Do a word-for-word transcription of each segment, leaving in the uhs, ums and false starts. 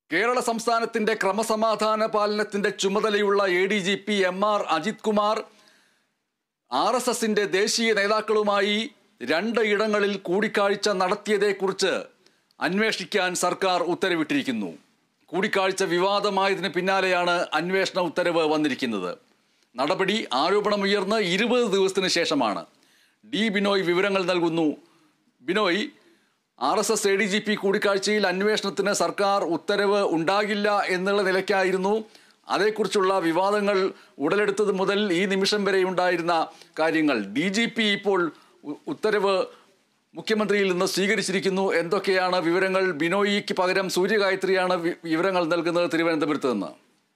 കേരള സംസ്ഥാനത്തിന്റെ ക്രമസമാധാന പാലനത്തിന്റെ ചുമതലയുള്ള A D G P M R Ajith Kumar R S എസിന്റെ ദേശീയ നേതാക്കളുമായി രണ്ട് ഇടങ്ങളിൽ കൂടിക്കാഴ്ച നടത്തിയതേക്കുറിച്ച് അന്വേഷിക്കാൻ സർക്കാർ ഉത്തരവിട്ടിരിക്കുന്നു. കൂടിക്കാഴ്ച വിവാദമായതിന് പിന്നാലെയാണ് അന്വേഷണ ഉത്തരവ് വന്നിരിക്കുന്നത്. നടപടി ആരോപണമുയർന്ന് ഇരുപത് ദിവസത്തിന് ശേഷമാണ്. ഡി ബിനോയ് വിവരങ്ങൾ നൽകുന്നു. Binoy, R S S A D G P കൂടിക്കാഴ്ചയിൽ അന്വേഷണത്തിന് സർക്കാർ ഉത്തരവ് ഉണ്ടാകില്ല എന്നുള്ള നിലയ്ക്കായിരുന്നു. അതേക്കുറിച്ചുള്ള വിവാദങ്ങൾ ഉടലെടുത്തത് മുതൽ ഈ നിമിഷം വരെ ഉണ്ടായിരുന്ന കാര്യങ്ങൾ. ഡി ജി പി ഇപ്പോൾ ഉത്തരവ് മുഖ്യമന്ത്രിയിൽ നിന്ന് സ്വീകരിച്ചിരിക്കുന്നു. എന്തൊക്കെയാണ് വിവരങ്ങൾ? ബിനോയിക്ക് പകരം സൂര്യഗായത്രിയാണ് വിവരങ്ങൾ നൽകുന്നത് തിരുവനന്തപുരത്ത് നിന്ന്.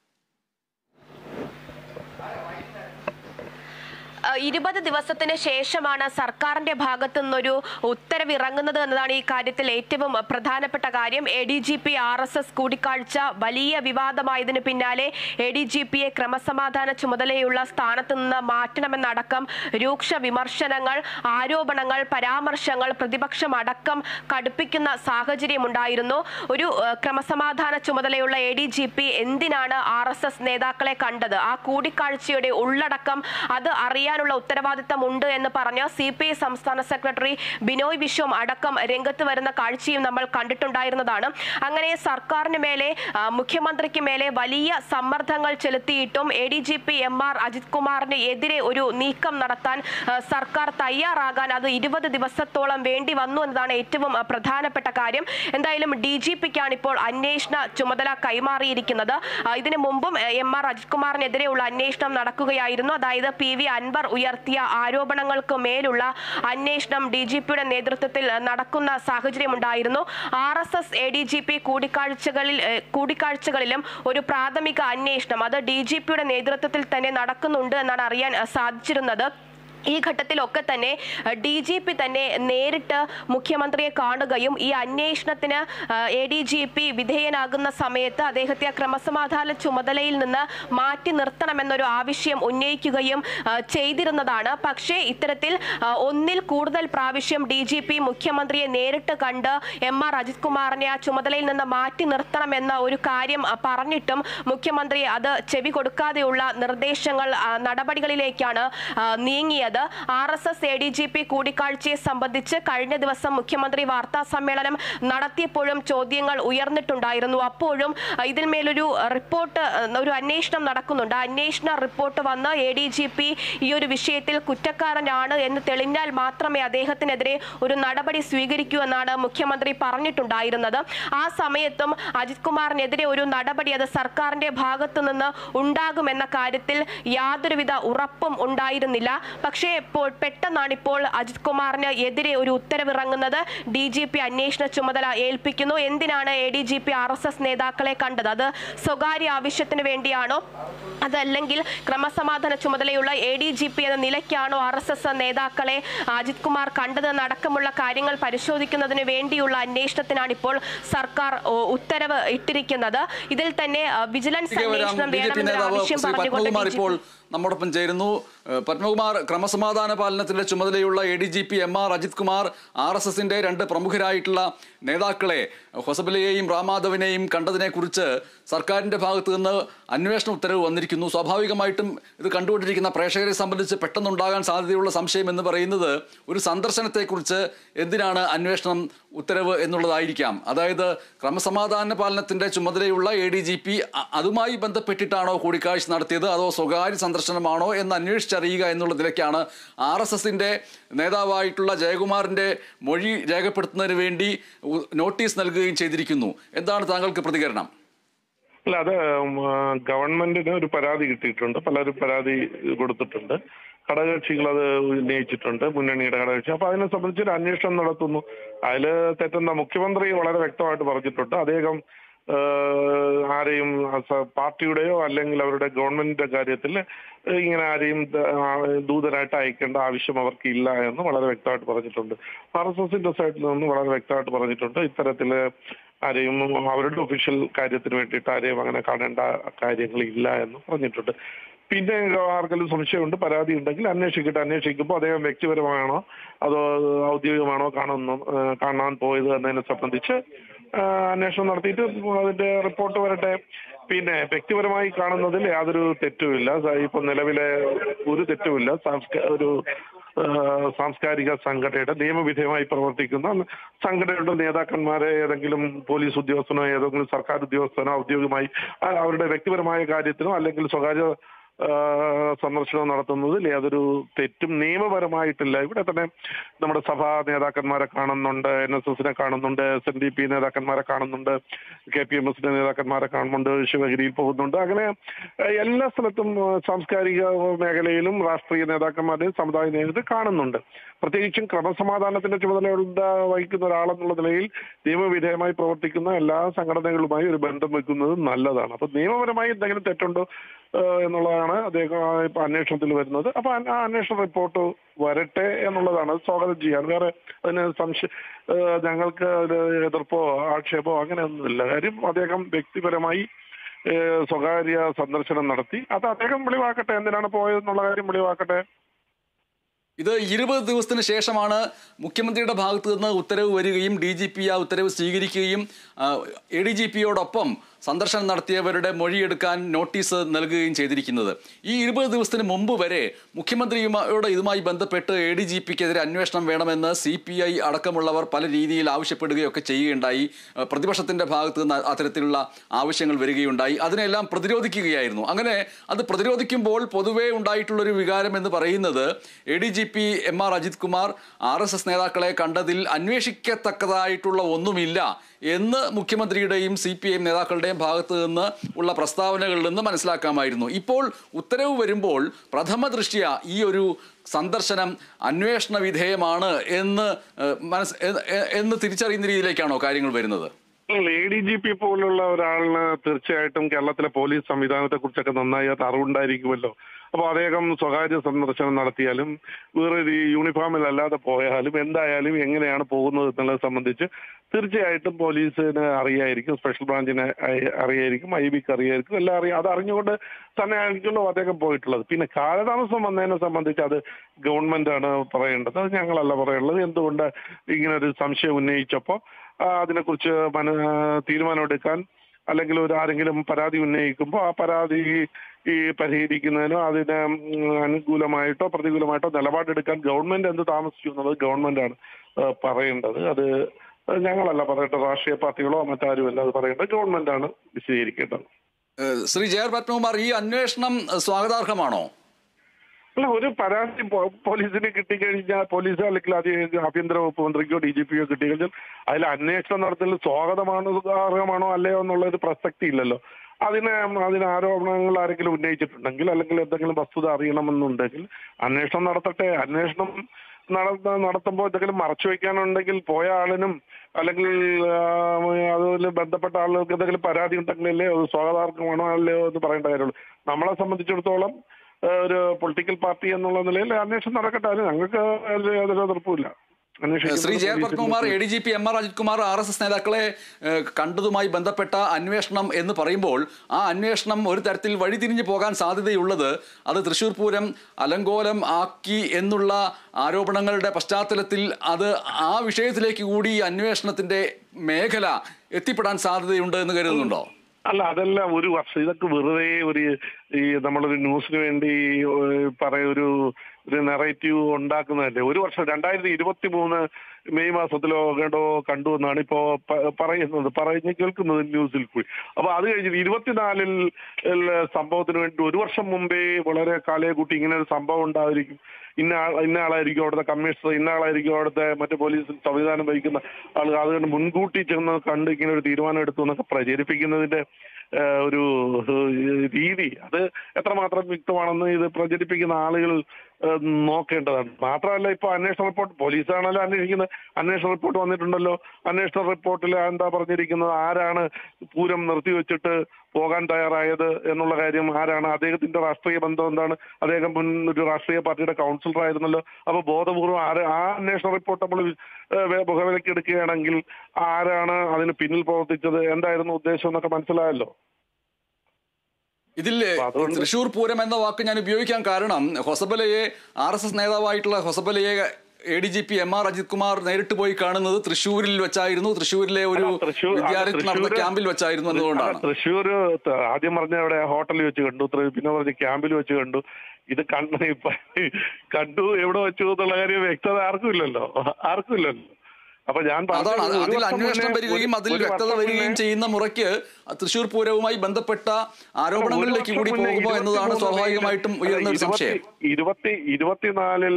ഇരുപത് ദിവസത്തിന് ശേഷമാണ് സർക്കാരിന്റെ ഭാഗത്തു നിന്നൊരു ഉത്തരവ് ഇറങ്ങുന്നത് എന്നതാണ് ഈ കാര്യത്തിൽ ഏറ്റവും പ്രധാനപ്പെട്ട കാര്യം. A D G P R S S കൂടിക്കാഴ്ച വലിയ വിവാദമായതിനു പിന്നാലെ എ ഡി ജി പിയെ ക്രമസമാധാന ചുമതലയുള്ള സ്ഥാനത്ത് നിന്ന് മാറ്റണമെന്നടക്കം രൂക്ഷ വിമർശനങ്ങൾ, ആരോപണങ്ങൾ, പരാമർശങ്ങൾ പ്രതിപക്ഷം അടക്കം കടുപ്പിക്കുന്ന സാഹചര്യമുണ്ടായിരുന്നു. ഒരു ക്രമസമാധാന ചുമതലയുള്ള എ ഡി ജി പി എന്തിനാണ് ആർ എസ് എസ് നേതാക്കളെ കണ്ടത്? ആ കൂടിക്കാഴ്ചയുടെ ഉള്ളടക്കം അത് അറിയാൻ ഉത്തരവാദിത്തം ഉണ്ട് എന്ന് പറഞ്ഞ സി പി ഐ സംസ്ഥാന സെക്രട്ടറി ബിനോയ് വിശ്വം അടക്കം രംഗത്ത് വരുന്ന കാഴ്ചയും നമ്മൾ കണ്ടിട്ടുണ്ടായിരുന്നതാണ്. അങ്ങനെ സർക്കാരിന് മേലെ, മുഖ്യമന്ത്രിക്ക് മേലെ വലിയ സമ്മർദ്ദങ്ങൾ ചെലുത്തിയിട്ടും A D G P M R Ajith കുമാറിന് എതിരെ ഒരു നീക്കം നടത്താൻ സർക്കാർ തയ്യാറാകാൻ അത് ഇരുപത് ദിവസത്തോളം വേണ്ടി വന്നു എന്നതാണ് ഏറ്റവും പ്രധാനപ്പെട്ട കാര്യം. എന്തായാലും ഡി ജി പിക്കാണ് ഇപ്പോൾ അന്വേഷണ ചുമതല കൈമാറിയിരിക്കുന്നത്. ഇതിനു മുമ്പും എം ആർ അജിത് കുമാറിനെതിരെയുള്ള അന്വേഷണം നടക്കുകയായിരുന്നു. അതായത് പി വി അൻവർ ഉയർത്തിയ ആരോപണങ്ങൾക്ക് മേലുള്ള അന്വേഷണം ഡി ജി പിയുടെ നേതൃത്വത്തിൽ നടക്കുന്ന സാഹചര്യമുണ്ടായിരുന്നു. R S S A D G P കൂടിക്കാഴ്ചകളിൽ കൂടിക്കാഴ്ചകളിലും ഒരു പ്രാഥമിക അന്വേഷണം അത് ഡി ജി പിയുടെ നേതൃത്വത്തിൽ തന്നെ നടക്കുന്നുണ്ട് എന്നാണ് അറിയാൻ സാധിച്ചിരുന്നത്. ഈ ഘട്ടത്തിലൊക്കെ തന്നെ ഡി ജി പി തന്നെ നേരിട്ട് മുഖ്യമന്ത്രിയെ കാണുകയും ഈ അന്വേഷണത്തിന് എ ഡി ജി പി വിധേയനാകുന്ന സമയത്ത് അദ്ദേഹത്തെ ക്രമസമാധാന ചുമതലയിൽ നിന്ന് മാറ്റി നിർത്തണമെന്നൊരു ആവശ്യം ഉന്നയിക്കുകയും ചെയ്തിരുന്നതാണ്. പക്ഷേ ഇത്തരത്തിൽ ഒന്നിൽ കൂടുതൽ പ്രാവശ്യം ഡി ജി പി മുഖ്യമന്ത്രിയെ നേരിട്ട് കണ്ട് എം ആർ അജിത് കുമാറിനെ ആ ചുമതലയിൽ നിന്ന് മാറ്റി നിർത്തണമെന്ന ഒരു കാര്യം പറഞ്ഞിട്ടും മുഖ്യമന്ത്രി അത് ചെവി കൊടുക്കാതെയുള്ള നിർദ്ദേശങ്ങൾ, നടപടികളിലേക്കാണ് നീങ്ങിയത്. R S S A D G P കൂടിക്കാഴ്ചയെ സംബന്ധിച്ച് കഴിഞ്ഞ ദിവസം മുഖ്യമന്ത്രി വാർത്താ സമ്മേളനം നടത്തിയപ്പോഴും ചോദ്യങ്ങൾ ഉയർന്നിട്ടുണ്ടായിരുന്നു. അപ്പോഴും ഇതിന്മേലൊരു റിപ്പോർട്ട്, ഒരു അന്വേഷണം നടക്കുന്നുണ്ട്. അന്വേഷണ റിപ്പോർട്ട് വന്ന് എ ഡി ജി പി ഈ ഒരു വിഷയത്തിൽ കുറ്റക്കാരനാണ് എന്ന് തെളിഞ്ഞാൽ മാത്രമേ അദ്ദേഹത്തിനെതിരെ ഒരു നടപടി സ്വീകരിക്കൂ എന്നാണ് മുഖ്യമന്ത്രി പറഞ്ഞിട്ടുണ്ടായിരുന്നത്. ആ സമയത്തും അജിത് കുമാറിനെതിരെ ഒരു നടപടി അത് സർക്കാരിന്റെ ഭാഗത്തു നിന്ന് ഉണ്ടാകുമെന്ന കാര്യത്തിൽ യാതൊരുവിധ ഉറപ്പും ഉണ്ടായിരുന്നില്ല. പക്ഷേ ഇപ്പോൾ പെട്ടെന്നാണ് ഇപ്പോൾ അജിത് കുമാറിന് എതിരെ ഒരു ഉത്തരവിറങ്ങുന്നത്. ഡി ജി പി അന്വേഷണ ചുമതല ഏൽപ്പിക്കുന്നു. എന്തിനാണ് A D G P R S S നേതാക്കളെ കണ്ടത്? അത് സ്വകാര്യ ആവശ്യത്തിന് വേണ്ടിയാണോ, അതല്ലെങ്കിൽ ക്രമസമാധാന ചുമതലയുള്ള എ ഡി ജി പി എന്ന നിലയ്ക്കാണോ ആർ എസ് എസ് നേതാക്കളെ അജിത് കുമാർ കണ്ടതെന്ന് അടക്കമുള്ള കാര്യങ്ങൾ പരിശോധിക്കുന്നതിന് വേണ്ടിയുള്ള അന്വേഷണത്തിനാണ് ഇപ്പോൾ സർക്കാർ ഉത്തരവ് ഇട്ടിരിക്കുന്നത്. ഇതിൽ തന്നെ വിജിലൻസ് അന്വേഷണം വേണമെന്നൊരു ആവശ്യം പറഞ്ഞുകൊണ്ട് നമ്മോടൊപ്പം ചേരുന്നു. പത്മകുമാർ, ക്രമസമാധാന പാലനത്തിന്റെ ചുമതലയുള്ള A D G P M R Ajith Kumar R S എസിന്റെ രണ്ട് പ്രമുഖരായിട്ടുള്ള നേതാക്കളെ, ഹൊസബലയെയും റാമാധവിനെയും കണ്ടതിനെ കുറിച്ച് സർക്കാരിന്റെ ഭാഗത്ത് നിന്ന് അന്വേഷണ ഉത്തരവ് വന്നിരിക്കുന്നു. സ്വാഭാവികമായിട്ടും ഇത് കണ്ടുകൊണ്ടിരിക്കുന്ന പ്രേക്ഷകരെ സംബന്ധിച്ച് പെട്ടെന്നുണ്ടാകാൻ സാധ്യതയുള്ള സംശയം എന്ന് പറയുന്നത് ഒരു സന്ദർശനത്തെക്കുറിച്ച് എന്തിനാണ് അന്വേഷണം ഉത്തരവ് എന്നുള്ളതായിരിക്കാം. അതായത് ക്രമസമാധാന പാലനത്തിന്റെ ചുമതലയുള്ള എ ഡി ജി പി അതുമായി ബന്ധപ്പെട്ടിട്ടാണോ കൂടിക്കാഴ്ച നടത്തിയത്, അതോ സ്വകാര്യ സന്ദർശനമാണോ എന്ന് അന്വേഷിച്ചറിയുക എന്നുള്ളതിലേക്കാണ് ആർ എസ് എസിന്റെ നേതാവായിട്ടുള്ള ജയകുമാറിന്റെ മൊഴി രേഖപ്പെടുത്തുന്നതിന് വേണ്ടി നോട്ടീസ് നൽകുകയും ചെയ്തിരിക്കുന്നു. എന്താണ് താങ്കൾക്ക് പ്രതികരണം? അല്ല, അത് ഗവൺമെന്റിന് ഒരു പരാതി കിട്ടിയിട്ടുണ്ട്. പലരും പരാതി കൊടുത്തിട്ടുണ്ട്. ഘടകകക്ഷികൾ അത് ഉന്നയിച്ചിട്ടുണ്ട്, മുന്നണിയുടെ ഘടകകക്ഷി. അപ്പൊ അതിനെ സംബന്ധിച്ച് ഒരു അന്വേഷണം നടത്തുന്നു. അതിൽ തെറ്റുന്ന മുഖ്യമന്ത്രി വളരെ വ്യക്തമായിട്ട് പറഞ്ഞിട്ടുണ്ട്. അദ്ദേഹം ആരെയും പാർട്ടിയുടെയോ അല്ലെങ്കിൽ അവരുടെ ഗവൺമെന്റിന്റെ കാര്യത്തിൽ ഇങ്ങനെ ആരെയും ദൂതരായിട്ട് അയക്കേണ്ട ആവശ്യം അവർക്ക് ഇല്ല എന്ന് വളരെ വ്യക്തമായിട്ട് പറഞ്ഞിട്ടുണ്ട്. ആർ എസ് എസിന്റെ സൈഡിൽ നിന്ന് വളരെ വ്യക്തമായിട്ട് പറഞ്ഞിട്ടുണ്ട്. ഇത്തരത്തില് ആരെയും അവരുടെ ഒഫീഷ്യൽ കാര്യത്തിന് വേണ്ടിയിട്ട് ആരെയും അങ്ങനെ കാണേണ്ട കാര്യങ്ങളില്ല എന്ന് പറഞ്ഞിട്ടുണ്ട്. പിന്നെ ആർക്കെങ്കിലും സംശയമുണ്ട്, പരാതി ഉണ്ടെങ്കിൽ അന്വേഷിക്കട്ടെ. അന്വേഷിക്കുമ്പോൾ അദ്ദേഹം വ്യക്തിപരമാണോ അതോ ഔദ്യോഗികമാണോ കാണുന്നു കാണാൻ പോയത് എന്നതിനെ സംബന്ധിച്ച് അന്വേഷണം നടത്തിയിട്ട് അതിന്റെ റിപ്പോർട്ട് വരട്ടെ. പിന്നെ വ്യക്തിപരമായി കാണുന്നതിൽ യാതൊരു തെറ്റുമില്ല. ഇപ്പൊ നിലവിലെ ഒരു തെറ്റുമില്ല. ഒരു സാംസ്കാരിക സംഘടനയുടെ നിയമവിധേയമായി പ്രവർത്തിക്കുന്ന സംഘടനയുടെ നേതാക്കന്മാരെ ഏതെങ്കിലും പോലീസ് ഉദ്യോഗസ്ഥനോ ഏതെങ്കിലും സർക്കാർ ഉദ്യോഗസ്ഥനോ ഔദ്യോഗികമായി അവരുടെ വ്യക്തിപരമായ കാര്യത്തിനോ അല്ലെങ്കിൽ സ്വകാര്യ സന്ദർശനം നടത്തുന്നതിൽ യാതൊരു തെറ്റും നിയമപരമായിട്ടില്ല. ഇവിടെ തന്നെ നമ്മുടെ സഭാ നേതാക്കന്മാരെ കാണുന്നുണ്ട്, എൻ എസ് എസിനെ കാണുന്നുണ്ട്, എസ് എൻ ഡി പി നേതാക്കന്മാരെ കാണുന്നുണ്ട്, കെ പി എം എസിന്റെ നേതാക്കന്മാരെ കാണുന്നുണ്ട്, ശിവഗിരിയിൽ പോകുന്നുണ്ട്. അങ്ങനെ എല്ലാ സ്ഥലത്തും സാംസ്കാരിക മേഖലയിലും രാഷ്ട്രീയ നേതാക്കന്മാരെയും സമുദായ നേതൃത്വം കാണുന്നുണ്ട്. പ്രത്യേകിച്ചും ക്രമസമാധാനത്തിന്റെ ചുമതല വഹിക്കുന്ന ഒരാളെന്നുള്ള നിലയിൽ നിയമവിധേയമായി പ്രവർത്തിക്കുന്ന എല്ലാ സംഘടനകളുമായി ഒരു ബന്ധം വെക്കുന്നത് നല്ലതാണ്. അപ്പൊ നിയമപരമായി എന്തെങ്കിലും തെറ്റുണ്ടോ എന്നുള്ളതാണ് അദ്ദേഹം ഇപ്പൊ അന്വേഷണത്തിൽ വരുന്നത്. അപ്പൊ ആ അന്വേഷണ റിപ്പോർട്ട് വരട്ടെ എന്നുള്ളതാണ്. സ്വാഗതം ചെയ്യാൻ വേറെ അതിന് സംശയ ഞങ്ങൾക്ക് എതിർപ്പോ ആക്ഷേപോ അങ്ങനെയൊന്നുമില്ല. കാര്യം അദ്ദേഹം വ്യക്തിപരമായി സ്വകാര്യ സന്ദർശനം നടത്തി. അത് അദ്ദേഹം വെളിവാക്കട്ടെ, എന്തിനാണ് പോയതെന്നുള്ള കാര്യം വെളിവാക്കട്ടെ. ഇത് ഇരുപത് ദിവസത്തിന് ശേഷമാണ് മുഖ്യമന്ത്രിയുടെ ഭാഗത്തു നിന്ന് ഉത്തരവ് വരികയും ഡി ജി പി ആ ഉത്തരവ് സ്വീകരിക്കുകയും എ ഡി ജി പിയോടൊപ്പം സന്ദർശനം നടത്തിയവരുടെ മൊഴിയെടുക്കാൻ നോട്ടീസ് നൽകുകയും ചെയ്തിരിക്കുന്നത്. ഈ ഇരുപത് ദിവസത്തിന് മുമ്പ് വരെ മുഖ്യമന്ത്രിയോട് ഇതുമായി ബന്ധപ്പെട്ട് എ ഡി ജി പിക്കെതിരെ അന്വേഷണം വേണമെന്ന് സി പി ഐ അടക്കമുള്ളവർ പല രീതിയിൽ ആവശ്യപ്പെടുകയൊക്കെ ചെയ്യുകയുണ്ടായി. പ്രതിപക്ഷത്തിന്റെ ഭാഗത്ത് നിന്ന് അത്തരത്തിലുള്ള ആവശ്യങ്ങൾ വരികയുണ്ടായി. അതിനെല്ലാം പ്രതിരോധിക്കുകയായിരുന്നു. അങ്ങനെ അത് പ്രതിരോധിക്കുമ്പോൾ പൊതുവേ ഉണ്ടായിട്ടുള്ളൊരു വികാരം എന്ന് പറയുന്നത് A D G P M R Ajith Kumar R S S നേതാക്കളെ കണ്ടതിൽ അന്വേഷിക്കത്തക്കതായിട്ടുള്ള ഒന്നുമില്ല എന്ന് മുഖ്യമന്ത്രിയുടെയും സി പി ഐ എം നേതാക്കളുടെയും ഭാഗത്ത് നിന്ന് ഉള്ള പ്രസ്താവനകളിൽ നിന്ന് മനസ്സിലാക്കാമായിരുന്നു. ഇപ്പോൾ ഉത്തരവ് വരുമ്പോൾ പ്രഥമ ദൃഷ്ട്യാ ഈ ഒരു സന്ദർശനം അന്വേഷണ വിധേയമാണ് എന്ന് മനസ് എന്ന് തിരിച്ചറിയുന്ന രീതിയിലേക്കാണോ കാര്യങ്ങൾ വരുന്നത്? എ ഡി ജി പി പോലുള്ള ഒരാളിന് തീർച്ചയായിട്ടും കേരളത്തിലെ പോലീസ് സംവിധാനത്തെ കുറിച്ചൊക്കെ നന്നായി അത് അറിവുണ്ടായിരിക്കുമല്ലോ. അപ്പോൾ അദ്ദേഹം സ്വകാര്യ സന്ദർശനം നടത്തിയാലും വേറൊരു യൂണിഫോമിൽ അല്ലാതെ പോയാലും എന്തായാലും എങ്ങനെയാണ് പോകുന്നത് എന്നുള്ളത് സംബന്ധിച്ച് തീർച്ചയായിട്ടും പോലീസിന് അറിയായിരിക്കും, സ്പെഷ്യൽ ബ്രാഞ്ചിന് അറിയായിരിക്കും, ഐ ബിക്ക് അറിയായിരിക്കും, എല്ലാം അറിയാം. അത് അറിഞ്ഞുകൊണ്ട് തന്നെ ആയിരിക്കുമല്ലോ അദ്ദേഹം പോയിട്ടുള്ളത്. പിന്നെ കാലതാമസം വന്നതിനെ സംബന്ധിച്ച് അത് ഗവൺമെന്റ് ആണ് പറയേണ്ടത്, അത് ഞങ്ങളല്ല പറയുള്ളത്. എന്തുകൊണ്ട് ഇങ്ങനെ ഒരു സംശയം ഉന്നയിച്ചപ്പോൾ അതിനെക്കുറിച്ച് മന തീരുമാനമെടുക്കാൻ അല്ലെങ്കിൽ ഒരു ആരെങ്കിലും പരാതി ഉന്നയിക്കുമ്പോൾ ആ പരാതി ഈ പരിഹരിക്കുന്നതിനോ അതിന് അനുകൂലമായിട്ടോ പ്രതികൂലമായിട്ടോ നിലപാടെടുക്കാൻ ഗവൺമെന്റ് എന്ത് താമസിച്ചു എന്നുള്ളത് ഗവൺമെന്റാണ് പറയേണ്ടത്. അത് ഞങ്ങളല്ല പറയേണ്ടത്, രാഷ്ട്രീയ പാർട്ടികളോ മറ്റാരുമല്ല അത് പറയേണ്ടത്, ഗവൺമെന്റാണ് വിശദീകരിക്കേണ്ടത്. ശ്രീ ജെ ആർ പത്മകുമാർ, ഈ അന്വേഷണം സ്വാഗതാർഹമാണോ? അല്ല, ഒരു പരാതി പോലീസിന് കിട്ടിക്കഴിഞ്ഞാൽ പോലീസോ അല്ലെങ്കിൽ അത് ആഭ്യന്തര വകുപ്പ് മന്ത്രിക്കോ ഡി ജി പിയോ കിട്ടിക്കഴിഞ്ഞാൽ അതിൽ അന്വേഷണം നടത്തുന്നത് സ്വാഗതമാണോ അർഹമാണോ അല്ലയോ എന്നുള്ളൊരു പ്രസക്തി ഇല്ലല്ലോ. അതിന് അതിന് ആരോപണങ്ങൾ ആരെങ്കിലും ഉന്നയിച്ചിട്ടുണ്ടെങ്കിൽ അല്ലെങ്കിൽ എന്തെങ്കിലും വസ്തുത അറിയണമെന്നുണ്ടെങ്കിൽ അന്വേഷണം നടത്തട്ടെ. അന്വേഷണം നട നടത്തുമ്പോൾ എന്തെങ്കിലും മറച്ചു വയ്ക്കാനുണ്ടെങ്കിൽ പോയ ആളിനും അല്ലെങ്കിൽ അതിൽ ബന്ധപ്പെട്ട ആളുകൾക്ക് എന്തെങ്കിലും പരാതി ഉണ്ടെങ്കിലല്ലേ അത് സ്വാഗതാർഹമാണോ അല്ലയോ എന്ന് പറയേണ്ട കാര്യമുള്ളൂ. നമ്മളെ സംബന്ധിച്ചിടത്തോളം ഒരു പൊളിറ്റിക്കൽ പാർട്ടി എന്നുള്ള നിലയിൽ അന്വേഷണം നടക്കട്ടെ, അത് ഞങ്ങൾക്ക് യാതൊരു എതിർപ്പുമില്ല. Shri J R Padmakumar, A D G P M R Ajith Kumar R S S നേതാക്കളെ കണ്ടതുമായി ബന്ധപ്പെട്ട അന്വേഷണം എന്ന് പറയുമ്പോൾ ആ അന്വേഷണം ഒരു തരത്തിൽ വഴിതിരിഞ്ഞു പോകാൻ സാധ്യതയുള്ളത് അത് തൃശ്ശൂർ പൂരം അലങ്കോലം ആക്കി എന്നുള്ള ആരോപണങ്ങളുടെ പശ്ചാത്തലത്തിൽ അത് ആ വിഷയത്തിലേക്ക് കൂടി അന്വേഷണത്തിന്റെ മേഖല എത്തിപ്പെടാൻ സാധ്യതയുണ്ട് എന്ന് കരുതുന്നുണ്ടോ? അല്ല, അതെല്ലാം ഒരു വർഷം ഇതൊക്കെ വെറുതെ ഒരു ഈ നമ്മളൊരു ന്യൂസിന് വേണ്ടി പറയൊരു ഒരു നെറേറ്റീവ് ഉണ്ടാക്കുന്നതല്ലേ. ഒരു വർഷം രണ്ടായിരത്തി ഇരുപത്തി മൂന്ന് മെയ് മാസത്തിലോ കേട്ടോ കണ്ടു എന്നാണ് ഇപ്പോ പറയുന്നത് പറഞ്ഞ് കേൾക്കുന്നത് ന്യൂസിൽ കൂടി. അപ്പൊ അത് കഴിഞ്ഞിട്ട് ഇരുപത്തിനാലിൽ സംഭവത്തിന് വേണ്ടി ഒരു വർഷം മുമ്പേ വളരെ കാലയെ കൂട്ടി ഇങ്ങനെ ഒരു സംഭവം ഉണ്ടായിരിക്കും, ഇന്ന ആൾ ഇന്ന ആളായിരിക്കും അവിടുത്തെ കമ്മീഷണർ, ഇന്ന ആളായിരിക്കും അവിടുത്തെ മറ്റു പോലീസ് സംവിധാനം വഹിക്കുന്ന ആളുകൾ, അതുകൊണ്ട് മുൻകൂട്ടി ചെന്ന് കണ്ട് ഇങ്ങനെ ഒരു തീരുമാനം എടുത്തു എന്നൊക്കെ പ്രചരിപ്പിക്കുന്നതിന്റെ ഒരു രീതി അത് എത്രമാത്രം യുക്തമാണെന്ന് ഇത് പ്രചരിപ്പിക്കുന്ന ആളുകൾ നോക്കേണ്ടതാണ്. മാത്രമല്ല, ഇപ്പൊ അന്വേഷണ റിപ്പോർട്ട് പോലീസാണല്ലോ അന്വേഷിക്കുന്നത്, അന്വേഷണ റിപ്പോർട്ട് വന്നിട്ടുണ്ടല്ലോ. അന്വേഷണ റിപ്പോർട്ടിൽ എന്താ പറഞ്ഞിരിക്കുന്നത്, ആരാണ് പൂരം നിർത്തിവെച്ചിട്ട് പോകാൻ തയ്യാറായത് എന്നുള്ള കാര്യം, ആരാണ്, അദ്ദേഹത്തിന്റെ രാഷ്ട്രീയ ബന്ധം എന്താണ്, അദ്ദേഹം മുൻ ഒരു രാഷ്ട്രീയ പാർട്ടിയുടെ കൗൺസിലർ ആയിരുന്നല്ലോ. അപ്പൊ ബോധപൂർവം ആര് ആ അന്വേഷണ റിപ്പോർട്ട് നമ്മൾ മുഖവിലയ്ക്ക് എടുക്കുകയാണെങ്കിൽ ആരാണ് അതിന് പിന്നിൽ പ്രവർത്തിച്ചത്, എന്തായിരുന്നു ഉദ്ദേശം എന്നൊക്കെ മനസ്സിലായല്ലോ. ഇതിൽ തൃശ്ശൂർ പൂരം എന്ന വാക്ക് ഞാൻ ഉപയോഗിക്കാൻ കാരണം ഹൊസബലയെ ആർ എസ് എസ് നേതാവായിട്ടുള്ള ഹൊസബലയെ A D G P M R Ajith Kumar നേരിട്ട് പോയി കാണുന്നത് തൃശ്ശൂരിൽ വെച്ചായിരുന്നു. തൃശ്ശൂരിലെ ഒരു വിദ്യാലയത്തിൽ നടന്ന ക്യാമ്പിൽ വെച്ചായിരുന്നു എന്നതുകൊണ്ടാണ്. തൃശ്ശൂർ ആദ്യം പറഞ്ഞ അവിടെ ഹോട്ടലിൽ വെച്ച് കണ്ടു, പിന്നെ പറഞ്ഞ ക്യാമ്പിൽ വെച്ച് കണ്ടു. ഇത് കണ്ട കണ്ടു എവിടെ വെച്ചു എന്നുള്ള കാര്യം വ്യക്തത ആർക്കും ഇല്ലല്ലോ ആർക്കും ഇല്ലല്ലോ അപ്പൊ ഞാൻ അതിൽ അന്വേഷണം വരികയും അതിൽ വ്യക്തത വരികയും ചെയ്യുന്ന മുറയ്ക്ക് തൃശ്ശൂർ പൂരവുമായി ബന്ധപ്പെട്ട ആരോപണങ്ങളിലേക്ക് കൂടി പോകുമോ എന്നതാണ് സ്വാഭാവികമായിട്ടും ഉയർന്ന ഒരു സംശയം. ഇരുപത്തി ഇരുപത്തിനാലിൽ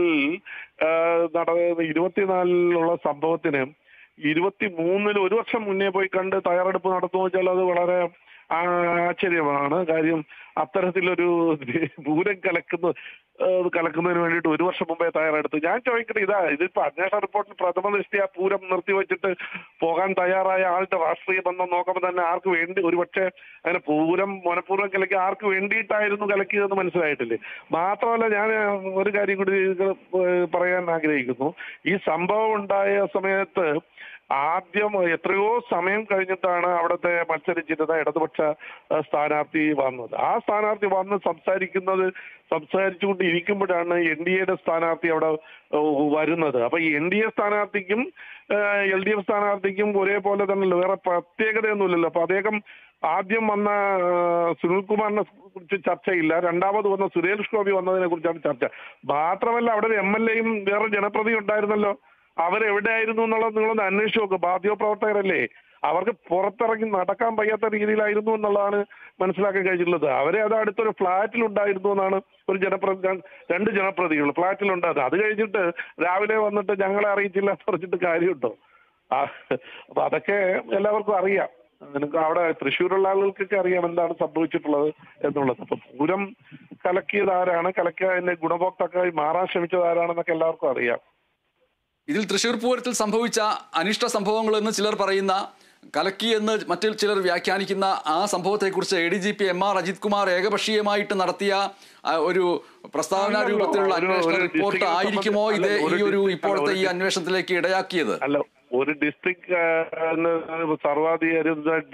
നടന്ന ഇരുപത്തിനാലിലുള്ള സംഭവത്തിന് ഇരുപത്തി മൂന്നിൽ ഒരു വർഷം മുന്നേ പോയി കണ്ട് തയ്യാറെടുപ്പ് നടത്തുമെന്ന് വെച്ചാൽ അത് വളരെ ആശ്ചര്യമാണ്. കാര്യം അത്തരത്തിലൊരു പൂരം കലക്കുന്ന കലക്കുന്നതിന് വേണ്ടിയിട്ട് ഒരു വർഷം മുമ്പേ തയ്യാറെടുത്തു. ഞാൻ ചോദിക്കട്ടെ, ഇതാ ഇതിപ്പോ അന്വേഷണ റിപ്പോർട്ടിൽ പ്രഥമ ദൃഷ്ടിയ പൂരം നിർത്തിവെച്ചിട്ട് പോകാൻ തയ്യാറായ ആളുടെ രാഷ്ട്രീയ ബന്ധം നോക്കുമ്പോൾ തന്നെ ആർക്ക് വേണ്ടി ഒരുപക്ഷെ അങ്ങനെ പൂരം മനഃപൂർവ്വം കലക്കി ആർക്ക് വേണ്ടിയിട്ടായിരുന്നു കലക്കിയതെന്ന് മനസ്സിലായിട്ടില്ലേ. മാത്രമല്ല ഞാൻ ഒരു കാര്യം കൂടി പറയാൻ ആഗ്രഹിക്കുന്നു. ഈ സംഭവം ഉണ്ടായ സമയത്ത് ആദ്യം എത്രയോ സമയം കഴിഞ്ഞിട്ടാണ് അവിടുത്തെ മത്സരിച്ചിരുന്ന ഇടതുപക്ഷ സ്ഥാനാർത്ഥി വന്നത്. ആ സ്ഥാനാർത്ഥി വന്ന് സംസാരിക്കുന്നത് സംസാരിച്ചുകൊണ്ട് ഇരിക്കുമ്പോഴാണ് എൻ ഡി എയുടെ സ്ഥാനാർത്ഥി അവിടെ വരുന്നത്. അപ്പൊ ഈ എൻ ഡി എ സ്ഥാനാർത്ഥിക്കും എൽ ഡി എഫ് സ്ഥാനാർത്ഥിക്കും ഒരേപോലെ തന്നെയല്ലോ, വേറെ പ്രത്യേകതയൊന്നുമില്ലല്ലോ. അപ്പൊ അദ്ദേഹം ആദ്യം വന്ന സുനിൽകുമാറിനെ കുറിച്ച് ചർച്ചയില്ല, രണ്ടാമത് വന്ന സുരേഷ് ഗോപി വന്നതിനെ കുറിച്ചാണ് ചർച്ച. മാത്രമല്ല അവിടെ ഒരു എം എൽ എയും വേറെ ജനപ്രതിനിധി ഉണ്ടായിരുന്നല്ലോ, അവരെവിടെയായിരുന്നു എന്നുള്ളത് നിങ്ങളൊന്ന് അന്വേഷിച്ച് നോക്കുക. മാധ്യമപ്രവർത്തകരല്ലേ, അവർക്ക് പുറത്തിറങ്ങി നടക്കാൻ വയ്യാത്ത രീതിയിലായിരുന്നു എന്നുള്ളതാണ് മനസ്സിലാക്കാൻ കഴിഞ്ഞിട്ടുള്ളത്. അവരെ അത് അടുത്തൊരു ഫ്ളാറ്റിൽ ഉണ്ടായിരുന്നു എന്നാണ് ഒരു ജനപ്രതി രണ്ട് ജനപ്രതികൾ ഫ്ളാറ്റിലുണ്ടായത്. അത് കഴിഞ്ഞിട്ട് രാവിലെ വന്നിട്ട് ഞങ്ങളെ അറിയിച്ചില്ല എന്ന് പറഞ്ഞിട്ട് കാര്യമുണ്ടോ? അപ്പൊ അതൊക്കെ എല്ലാവർക്കും അറിയാം. നിനക്ക് അവിടെ തൃശ്ശൂരുള്ള ആളുകൾക്കൊക്കെ അറിയാം എന്താണ് സംഭവിച്ചിട്ടുള്ളത് എന്നുള്ളത്. അപ്പൊ പൂരം കലക്കിയത് ആരാണ്, കലക്കിയതിന്റെ ഗുണഭോക്താക്കളായി മാറാൻ ശ്രമിച്ചത് ആരാണെന്നൊക്കെ എല്ലാവർക്കും അറിയാം. ഇതിൽ തൃശ്ശൂർ പൂരത്തിൽ സംഭവിച്ച അനിഷ്ട സംഭവങ്ങളെന്ന് ചിലർ പറയുന്ന, കലക്കി എന്ന് മറ്റു ചിലർ വ്യാഖ്യാനിക്കുന്ന ആ സംഭവത്തെക്കുറിച്ച് A D G P M R Ajith Kumar ഏകപക്ഷീയമായിട്ട് നടത്തിയ ഒരു പ്രസ്താവന രൂപത്തിലുള്ള അന്വേഷണ റിപ്പോർട്ട് ആയിരിക്കുമോ ഇത് ഈ ഒരു ഇപ്പോഴത്തെ ഈ അന്വേഷണത്തിലേക്ക് ഇടയാക്കിയത്? അല്ല, ഒരു ഡിസ്ട്രിക്ട് സർവാധികാരി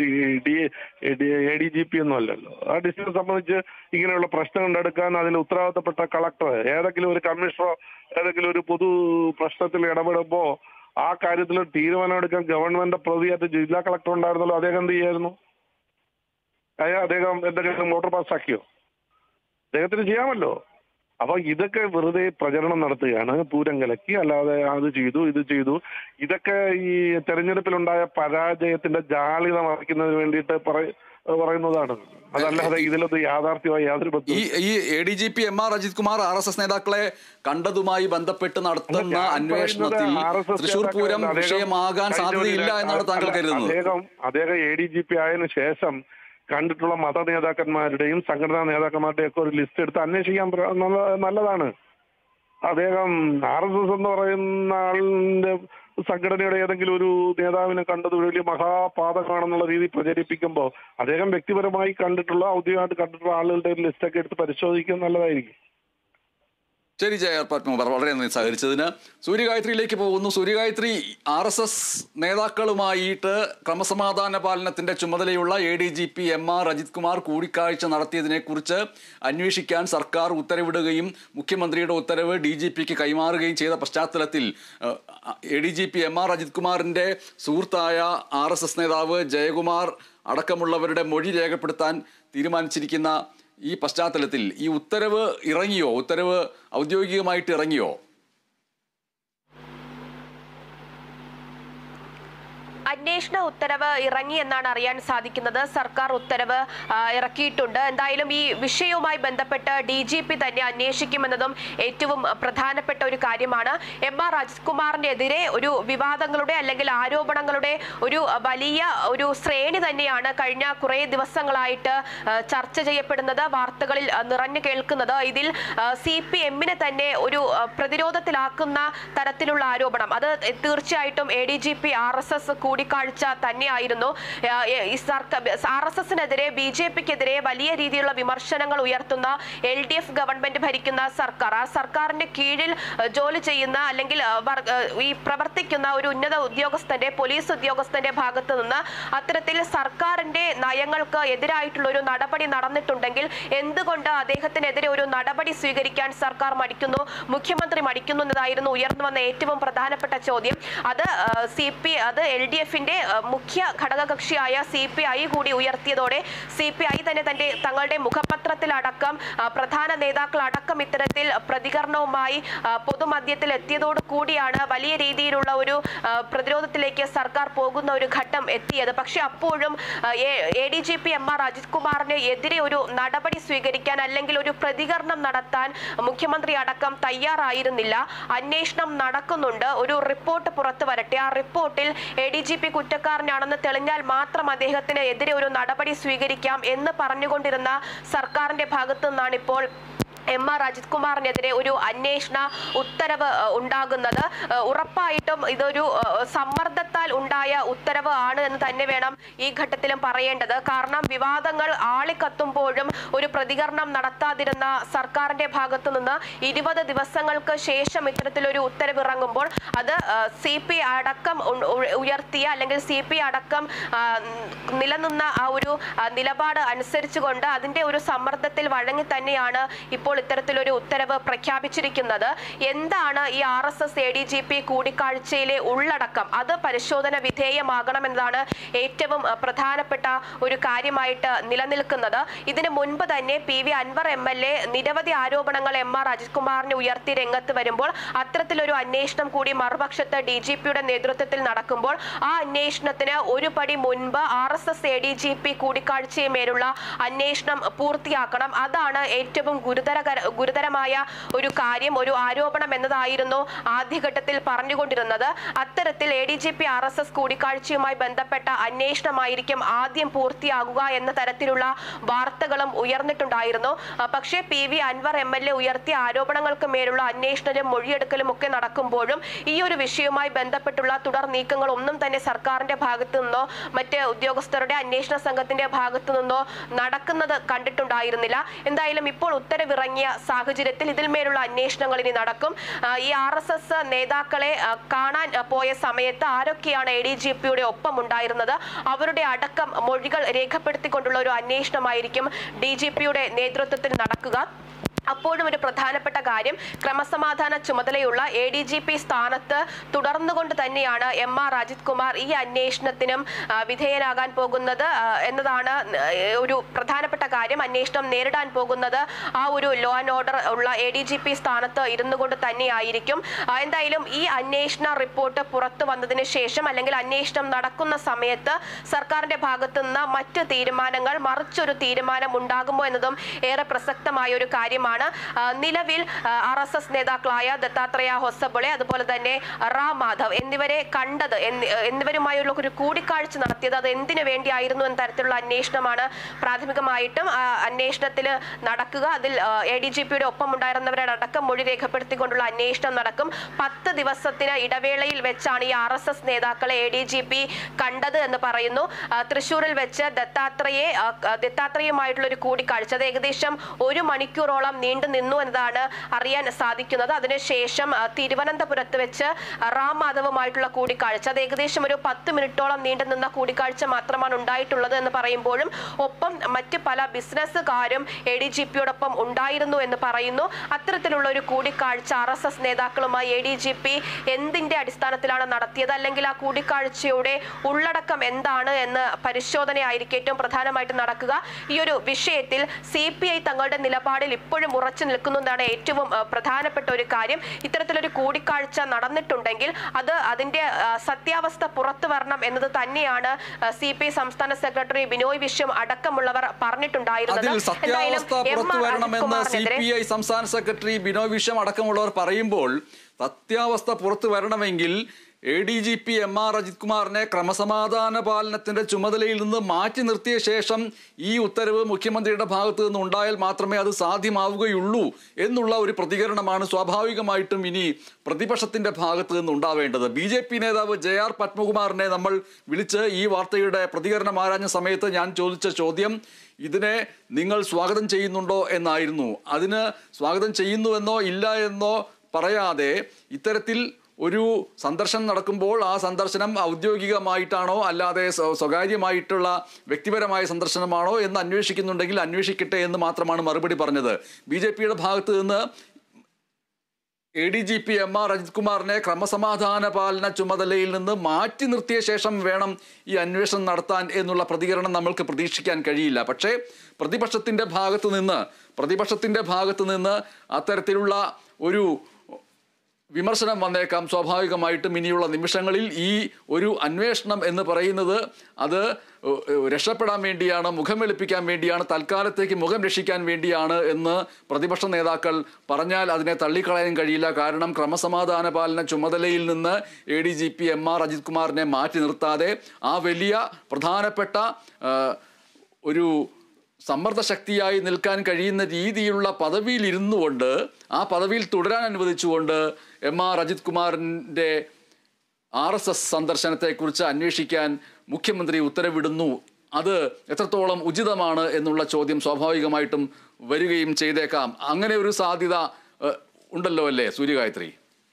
എ ഡി ജി പി ഒന്നും അല്ലല്ലോ. ആ ഡിസ്ട്രിക്റ്റിനെ സംബന്ധിച്ച് ഇങ്ങനെയുള്ള പ്രശ്നം കണ്ടെടുക്കാൻ അതിൽ ഉത്തരവാദിത്തപ്പെട്ട കളക്ടർ, ഏതെങ്കിലും ഒരു കമ്മീഷണറോ ഏതെങ്കിലും ഒരു പൊതു പ്രശ്നത്തിൽ ഇടപെടുമ്പോ ആ കാര്യത്തിൽ തീരുമാനം എടുക്കാൻ ഗവൺമെന്റ് പ്രതിയായിട്ട് ജില്ലാ കളക്ടർ ഉണ്ടായിരുന്നല്ലോ. അദ്ദേഹം എന്ത് ചെയ്യായിരുന്നു? അദ്ദേഹം എന്തെങ്കിലും മോട്ടോർ പാസ്സാക്കിയോ? അദ്ദേഹത്തിന് ചെയ്യാമല്ലോ. അപ്പൊ ഇതൊക്കെ വെറുതെ പ്രചരണം നടത്തുകയാണ്, പൂരം കലക്കി, അല്ലാതെ അത് ചെയ്തു ഇത് ചെയ്തു. ഇതൊക്കെ ഈ തെരഞ്ഞെടുപ്പിലുണ്ടായ പരാജയത്തിന്റെ ജാളിത മറയ്ക്കുന്നതിന് വേണ്ടിയിട്ട് പറയുന്നതാണ്, അതല്ലാതെ ഇതിലൊന്നും യാഥാർത്ഥ്യമായി യാതൊരു ബന്ധവും. ഈ A D G P M R Ajith Kumar R S S നേതാക്കളെ കണ്ടതുമായി ബന്ധപ്പെട്ട് നടത്തുന്ന അന്വേഷണത്തിൽ തൃശ്ശൂർ പൂരം വിഷയമാകാൻ സാധ്യതയില്ല എന്നാണ് താങ്കൾ കരുതുന്നത്? അദ്ദേഹം അദ്ദേഹം എ ഡി ജി പി ആയതിനു ശേഷം കണ്ടിട്ടുള്ള മത നേതാക്കന്മാരുടെയും സംഘടനാ നേതാക്കന്മാരുടെയും ഒക്കെ ഒരു ലിസ്റ്റ് എടുത്ത് അന്വേഷിക്കാൻ നല്ലതാണ്. അദ്ദേഹം ആർ എസ് എസ് എന്ന് പറയുന്ന ആളിന്റെ സംഘടനയുടെ ഏതെങ്കിലും ഒരു നേതാവിനെ കണ്ടത് വലിയ മഹാപാതകമാണെന്നുള്ള രീതി പ്രചരിപ്പിക്കുമ്പോൾ അദ്ദേഹം വ്യക്തിപരമായി കണ്ടിട്ടുള്ള ഔദ്യോഗികമായിട്ട് കണ്ടിട്ടുള്ള ആളുകളുടെ ഒരു ലിസ്റ്റൊക്കെ എടുത്ത് പരിശോധിക്കുന്നത് നല്ലതായിരിക്കും. ശരി ജയ പത്മകുമാർ, വളരെ നന്ദി സഹകരിച്ചതിന്. സൂര്യഗായത്രിയിലേക്ക് പോകുന്നു. സൂര്യഗായത്രി, ആർ എസ് എസ് നേതാക്കളുമായിട്ട് ക്രമസമാധാന പാലനത്തിന്റെ ചുമതലയുള്ള A D G P M R Ajith Kumar കൂടിക്കാഴ്ച നടത്തിയതിനെ കുറിച്ച് അന്വേഷിക്കാൻ സർക്കാർ ഉത്തരവിടുകയും മുഖ്യമന്ത്രിയുടെ ഉത്തരവ് ഡി ജി പിക്ക് കൈമാറുകയും ചെയ്ത പശ്ചാത്തലത്തിൽ A D G P M R Ajith കുമാറിന്റെ സുഹൃത്തായ ആർ എസ് എസ് നേതാവ് ജയകുമാർ അടക്കമുള്ളവരുടെ മൊഴി രേഖപ്പെടുത്താൻ തീരുമാനിച്ചിരിക്കുന്ന ഈ പശ്ചാത്തലത്തിൽ ഈ ഉത്തരവ് ഇറങ്ങിയോ? ഉത്തരവ് ഔദ്യോഗികമായിട്ട് ഇറങ്ങിയോ? അന്വേഷണ ഉത്തരവ് ഇറങ്ങി എന്നാണ് അറിയാൻ സാധിക്കുന്നത്. സർക്കാർ ഉത്തരവ് ഇറക്കിയിട്ടുണ്ട്. എന്തായാലും ഈ വിഷയവുമായി ബന്ധപ്പെട്ട് ഡി ജി പി തന്നെ അന്വേഷിക്കുമെന്നതും ഏറ്റവും പ്രധാനപ്പെട്ട ഒരു കാര്യമാണ്. എം ആർ അജിത് കുമാറിനെതിരെ ഒരു വിവാദങ്ങളുടെ അല്ലെങ്കിൽ ആരോപണങ്ങളുടെ ഒരു വലിയ ഒരു ശ്രേണി തന്നെയാണ് കഴിഞ്ഞ കുറേ ദിവസങ്ങളായിട്ട് ചർച്ച ചെയ്യപ്പെടുന്നത്, വാർത്തകളിൽ നിറഞ്ഞു കേൾക്കുന്നത്. ഇതിൽ സി പി എമ്മിനെ തന്നെ ഒരു പ്രതിരോധത്തിലാക്കുന്ന തരത്തിലുള്ള ആരോപണം, അത് തീർച്ചയായിട്ടും A D G P R S S കൂടി കൂടിക്കാഴ്ച തന്നെയായിരുന്നു. ഈ സർക്കാർ ആർ എസ് എസിനെതിരെ ബി ജെ പിക്കെതിരെ വലിയ രീതിയിലുള്ള വിമർശനങ്ങൾ ഉയർത്തുന്ന എൽ ഡി എഫ് ഗവൺമെന്റ് ഭരിക്കുന്ന സർക്കാർ, ആ സർക്കാരിന്റെ കീഴിൽ ജോലി ചെയ്യുന്ന അല്ലെങ്കിൽ ഈ പ്രവർത്തിക്കുന്ന ഒരു ഉന്നത ഉദ്യോഗസ്ഥന്റെ പോലീസ് ഉദ്യോഗസ്ഥന്റെ ഭാഗത്ത് നിന്ന് അത്തരത്തിൽ സർക്കാരിന്റെ നയങ്ങൾക്ക് എതിരായിട്ടുള്ള ഒരു നടപടി നടന്നിട്ടുണ്ടെങ്കിൽ എന്തുകൊണ്ട് അദ്ദേഹത്തിനെതിരെ ഒരു നടപടി സ്വീകരിക്കാൻ സർക്കാർ മടിക്കുന്നു, മുഖ്യമന്ത്രി മടിക്കുന്നു എന്നതായിരുന്നു ഉയർന്നു വന്ന ഏറ്റവും പ്രധാനപ്പെട്ട ചോദ്യം. അത് സി പി അത് എൽ ഡി എഫിന്റെ മുഖ്യ ഘടകകക്ഷിയായ സി പി ഐ കൂടി ഉയർത്തിയതോടെ സി പി ഐ തന്നെ തന്റെ തങ്ങളുടെ മുഖപത്രത്തിലടക്കം പ്രധാന നേതാക്കൾ അടക്കം ഇത്തരത്തിൽ പ്രതികരണവുമായി പൊതുമധ്യത്തിൽ എത്തിയതോടു കൂടിയാണ് വലിയ രീതിയിലുള്ള ഒരു പ്രതിരോധത്തിലേക്ക് സർക്കാർ പോകുന്ന ഒരു ഘട്ടം എത്തിയത്. പക്ഷെ അപ്പോഴും A D G P M R Ajith കുമാറിന് എതിരെ ഒരു നടപടി സ്വീകരിക്കാൻ അല്ലെങ്കിൽ ഒരു പ്രതികരണം നടത്താൻ മുഖ്യമന്ത്രി അടക്കം തയ്യാറായിരുന്നില്ല. അന്വേഷണം നടക്കുന്നുണ്ട്, ഒരു റിപ്പോർട്ട് പുറത്തു വരട്ടെ, ആ റിപ്പോർട്ടിൽ എ ഡി ജി പി കുറ്റക്കാരനാണെന്ന് തെളിഞ്ഞാൽ മാത്രം അദ്ദേഹത്തിന് എതിരെ ഒരു നടപടി സ്വീകരിക്കാം എന്ന് പറഞ്ഞുകൊണ്ടിരുന്ന സർക്കാരിന്റെ ഭാഗത്തു നിന്നാണ് ഇപ്പോൾ എം ആർ അജിത് കുമാറിനെതിരെ ഒരു അന്വേഷണ ഉത്തരവ് ഉണ്ടാകുന്നത്. ഉറപ്പായിട്ടും ഇതൊരു സമ്മർദ്ദത്താൽ ഉണ്ടായ ഉത്തരവ് ആണ് എന്ന് തന്നെ വേണം ഈ ഘട്ടത്തിലും പറയേണ്ടത്. കാരണം വിവാദങ്ങൾ ആളിക്കത്തുമ്പോഴും ഒരു പ്രതികരണം നടത്താതിരുന്ന സർക്കാരിന്റെ ഭാഗത്തു നിന്ന് ഇരുപത് ദിവസങ്ങൾക്ക് ശേഷം ഇത്തരത്തിലൊരു ഉത്തരവ് ഇറങ്ങുമ്പോൾ അത് സി പി അടക്കം ഉയർത്തിയ അല്ലെങ്കിൽ സി പി അടക്കം നിലനിന്ന ആ ഒരു നിലപാട് അനുസരിച്ചുകൊണ്ട് അതിന്റെ ഒരു സമ്മർദ്ദത്തിൽ വഴങ്ങി തന്നെയാണ് ഇപ്പോൾ ഇത്തരത്തിലൊരു ഉത്തരവ് പ്രഖ്യാപിച്ചിരിക്കുന്നത്. എന്താണ് ഈ R S S A D G P കൂടിക്കാഴ്ചയിലെ ഉള്ളടക്കം, അത് പരിശോധന വിധേയമാകണമെന്നതാണ് ഏറ്റവും പ്രധാനപ്പെട്ട ഒരു കാര്യമായിട്ട് നിലനിൽക്കുന്നത്. ഇതിനു മുൻപ് തന്നെ P V Anvar M L A നിരവധി ആരോപണങ്ങൾ എം ആർ അജിത് കുമാറിനെ ഉയർത്തി രംഗത്ത് വരുമ്പോൾ അത്തരത്തിലൊരു അന്വേഷണം കൂടി മറുപക്ഷത്ത് ഡി ജി പിയുടെ നേതൃത്വത്തിൽ നടക്കുമ്പോൾ ആ അന്വേഷണത്തിന് ഒരു പടി മുൻപ് R S S A D G P കൂടിക്കാഴ്ചയുമേലുള്ള അന്വേഷണം പൂർത്തിയാക്കണം. അതാണ് ഏറ്റവും ഗുരുതര ഗുരുതരമായ ഒരു കാര്യം, ഒരു ആരോപണം എന്നതായിരുന്നു ആദ്യഘട്ടത്തിൽ പറഞ്ഞുകൊണ്ടിരുന്നത്. അത്തരത്തിൽ A D G P R S S കൂടിക്കാഴ്ചയുമായി ബന്ധപ്പെട്ട അന്വേഷണമായിരിക്കും ആദ്യം പൂർത്തിയാകുക എന്ന തരത്തിലുള്ള വാർത്തകളും ഉയർന്നിട്ടുണ്ടായിരുന്നു. പക്ഷേ P V Anvar M L A ഉയർത്തിയ ആരോപണങ്ങൾക്ക് മേലുള്ള അന്വേഷണവും മൊഴിയെടുക്കലും ഒക്കെ നടക്കുമ്പോഴും ഈ ഒരു വിഷയവുമായി ബന്ധപ്പെട്ടുള്ള തുടർ നീക്കങ്ങൾ ഒന്നും തന്നെ സർക്കാരിന്റെ ഭാഗത്തു നിന്നോ മറ്റ് ഉദ്യോഗസ്ഥരുടെ അന്വേഷണ സംഘത്തിന്റെ ഭാഗത്തു നിന്നോ നടക്കുന്നത് കണ്ടിട്ടുണ്ടായിരുന്നില്ല. എന്തായാലും ഇപ്പോൾ ഉത്തരവിറങ്ങിയ സാഹചര്യത്തിൽ ഇതിന്മേലുള്ള അന്വേഷണങ്ങൾ ഇനി നടക്കും. ഈ ആർ എസ് എസ് നേതാക്കളെ കാണാൻ പോയ സമയത്ത് ആരൊക്കെയാണ് എ ഡി ജി പിയുടെ ഒപ്പം ഉണ്ടായിരുന്നത്, അവരുടെ അടക്കം മൊഴികൾ രേഖപ്പെടുത്തിക്കൊണ്ടുള്ള ഒരു അന്വേഷണമായിരിക്കും ഡി ജി പിയുടെ നേതൃത്വത്തിൽ നടക്കുക. അപ്പോഴും ഒരു പ്രധാനപ്പെട്ട കാര്യം, ക്രമസമാധാന ചുമതലയുള്ള എ ഡി ജി പി സ്ഥാനത്ത് തുടർന്നുകൊണ്ട് തന്നെയാണ് എം ആർ അജിത് കുമാർ ഈ അന്വേഷണത്തിനും വിധേയനാകാൻ പോകുന്നത് എന്നതാണ് ഒരു പ്രധാനപ്പെട്ട കാര്യം. അന്വേഷണം നേരിടാൻ പോകുന്നത് ആ ഒരു ലോ ആൻഡ് ഓർഡർ ഉള്ള എ ഡി ജി പി സ്ഥാനത്ത് ഇരുന്നു കൊണ്ട് തന്നെയായിരിക്കും. എന്തായാലും ഈ അന്വേഷണ റിപ്പോർട്ട് പുറത്തു വന്നതിന് ശേഷം അല്ലെങ്കിൽ അന്വേഷണം നടക്കുന്ന സമയത്ത് സർക്കാരിന്റെ ഭാഗത്തു നിന്ന് മറ്റ് തീരുമാനങ്ങൾ, മറിച്ചൊരു തീരുമാനം ഉണ്ടാകുമോ എന്നതും ഏറെ പ്രസക്തമായ ഒരു കാര്യമാണ്. നിലവിൽ ആർ എസ് എസ് നേതാക്കളായ ദത്താത്രേയ ഹൊസബളെ അതുപോലെ തന്നെ റാം മാധവ് എന്നിവരെ കണ്ടത് എന്നിവരുമായുള്ള ഒരു കൂടിക്കാഴ്ച നടത്തിയത് അത് എന്തിനു വേണ്ടിയായിരുന്നു എന്ന തരത്തിലുള്ള അന്വേഷണമാണ് പ്രാഥമികമായിട്ടും അന്വേഷണത്തിൽ നടക്കുക. അതിൽ എ ഡി ജി പിയുടെ ഒപ്പം ഉണ്ടായിരുന്നവരുടെ അടക്കം മൊഴി രേഖപ്പെടുത്തിക്കൊണ്ടുള്ള അന്വേഷണം നടക്കും. പത്ത് ദിവസത്തിന് ഇടവേളയിൽ വെച്ചാണ് ഈ ആർ എസ് എസ് നേതാക്കളെ എ ഡി ജി പി കണ്ടത് എന്ന് പറയുന്നു. തൃശ്ശൂരിൽ വെച്ച് ദത്താത്രേയെ ദത്താത്രേയുമായിട്ടുള്ള ഒരു കൂടിക്കാഴ്ച അത് ഏകദേശം ഒരു മണിക്കൂറോളം നീണ്ടു നിന്നു എന്നതാണ് അറിയാൻ സാധിക്കുന്നത്. അതിനുശേഷം തിരുവനന്തപുരത്ത് വെച്ച് റാം മാധവുമായിട്ടുള്ള കൂടിക്കാഴ്ച അത് ഏകദേശം ഒരു പത്ത് മിനിറ്റോളം നീണ്ടു നിന്ന കൂടിക്കാഴ്ച മാത്രമാണ് ഉണ്ടായിട്ടുള്ളത് എന്ന് പറയുമ്പോഴും ഒപ്പം മറ്റ് പല ബിസിനസ്സുകാരും എ ഡി ജി പിയോടൊപ്പം ഉണ്ടായിരുന്നു എന്ന് പറയുന്നു. അത്തരത്തിലുള്ള ഒരു കൂടിക്കാഴ്ച ആർ എസ് എസ് നേതാക്കളുമായി എ ഡി ജി പി എന്തിന്റെ അടിസ്ഥാനത്തിലാണ് നടത്തിയത്, അല്ലെങ്കിൽ ആ കൂടിക്കാഴ്ചയുടെ ഉള്ളടക്കം എന്താണ് എന്ന് പരിശോധനയായിരിക്കും ഏറ്റവും പ്രധാനമായിട്ട് നടക്കുക. ഈ ഒരു വിഷയത്തിൽ സി പി ഐ തങ്ങളുടെ നിലപാടിൽ ഇപ്പോഴും ഉറച്ചു നിൽക്കുന്നതാണ് ഏറ്റവും പ്രധാനപ്പെട്ട ഒരു കാര്യം. ഇത്തരത്തിലൊരു കൂടിക്കാഴ്ച നടന്നിട്ടുണ്ടെങ്കിൽ അത് അതിന്റെ സത്യാവസ്ഥ പുറത്തു വരണം എന്നത് തന്നെയാണ് സി പി ഐ സംസ്ഥാന സെക്രട്ടറി ബിനോയ് വിശ്വം അടക്കമുള്ളവർ പറഞ്ഞിട്ടുണ്ടായിരുന്നത്. സി പി ഐ സംസ്ഥാന സെക്രട്ടറി ബിനോയ് വിശ്വം അടക്കമുള്ളവർ പറയുമ്പോൾ സത്യാവസ്ഥ പുറത്തു വരണമെങ്കിൽ A D G P M R Ajith കുമാറിനെ ക്രമസമാധാന പാലനത്തിന്റെ ചുമതലയിൽ നിന്ന് മാറ്റി നിർത്തിയ ശേഷം ഈ ഉത്തരവ് മുഖ്യമന്ത്രിയുടെ ഭാഗത്ത് നിന്ന് ഉണ്ടായാൽ മാത്രമേ അത് സാധ്യമാവുകയുള്ളൂ എന്നുള്ള ഒരു പ്രതികരണമാണ് സ്വാഭാവികമായിട്ടും ഇനി പ്രതിപക്ഷത്തിന്റെ ഭാഗത്ത് നിന്ന് ഉണ്ടാവേണ്ടത്. ബി ജെ പി നേതാവ് ജെ ആർ പത്മകുമാറിനെ നമ്മൾ വിളിച്ച് ഈ വാർത്തയുടെ പ്രതികരണം ആരാഞ്ഞ സമയത്ത് ഞാൻ ചോദിച്ച ചോദ്യം ഇതിനെ നിങ്ങൾ സ്വാഗതം ചെയ്യുന്നുണ്ടോ എന്നായിരുന്നു. അതിന് സ്വാഗതം ചെയ്യുന്നുവെന്നോ ഇല്ല എന്നോ പറയാതെ ഇത്തരത്തിൽ ഒരു സന്ദർശനം നടക്കുമ്പോൾ ആ സന്ദർശനം ഔദ്യോഗികമായിട്ടാണോ അല്ലാതെ സ്വകാര്യമായിട്ടുള്ള വ്യക്തിപരമായ സന്ദർശനമാണോ എന്ന് അന്വേഷിക്കുന്നുണ്ടെങ്കിൽ അന്വേഷിക്കട്ടെ എന്ന് മാത്രമാണ് മറുപടി പറഞ്ഞത്. ബി ജെ പിയുടെ ഭാഗത്ത് നിന്ന് A D G P M R Ajith കുമാറിനെ ക്രമസമാധാന പാലന ചുമതലയിൽ നിന്ന് മാറ്റി നിർത്തിയ ശേഷം വേണം ഈ അന്വേഷണം നടത്താൻ എന്നുള്ള പ്രതികരണം നമ്മൾക്ക് പ്രതീക്ഷിക്കാൻ കഴിയില്ല. പക്ഷേ പ്രതിപക്ഷത്തിന്റെ ഭാഗത്ത് നിന്ന് പ്രതിപക്ഷത്തിന്റെ ഭാഗത്ത് നിന്ന് അത്തരത്തിലുള്ള ഒരു വിമർശനം വന്നേക്കാം. സ്വാഭാവികമായിട്ടും ഇനിയുള്ള നിമിഷങ്ങളിൽ ഈ ഒരു അന്വേഷണം എന്ന് പറയുന്നത് അത് രക്ഷപ്പെടാൻ വേണ്ടിയാണ്, മുഖം വെളുപ്പിക്കാൻ വേണ്ടിയാണ്, തൽക്കാലത്തേക്ക് മുഖം രക്ഷിക്കാൻ വേണ്ടിയാണ് എന്ന് പ്രതിപക്ഷ നേതാക്കൾ പറഞ്ഞാൽ അതിനെ തള്ളിക്കളയാൻ കഴിയില്ല. കാരണം ക്രമസമാധാന പാലന ചുമതലയിൽ നിന്ന് A D G P M R Ajith കുമാറിനെ മാറ്റി നിർത്താതെ ആ വലിയ പ്രധാനപ്പെട്ട ഒരു സമ്മർദ്ദ ശക്തിയായി നിൽക്കാൻ കഴിയുന്ന രീതിയിലുള്ള പദവിയിൽ ഇരുന്നു കൊണ്ട് ആ പദവിയിൽ തുടരാൻ അനുവദിച്ചുകൊണ്ട് എം ആർ അജിത് കുമാറിൻ്റെ ആർ എസ് എസ് സന്ദർശനത്തെക്കുറിച്ച് അന്വേഷിക്കാൻ മുഖ്യമന്ത്രി ഉത്തരവിടുന്നു. അത് എത്രത്തോളം ഉചിതമാണ് എന്നുള്ള ചോദ്യം സ്വാഭാവികമായിട്ടും വരികയും ചെയ്തേക്കാം. അങ്ങനെ ഒരു സാധ്യത ഉണ്ടല്ലോ അല്ലേ സൂര്യഗായത്രി?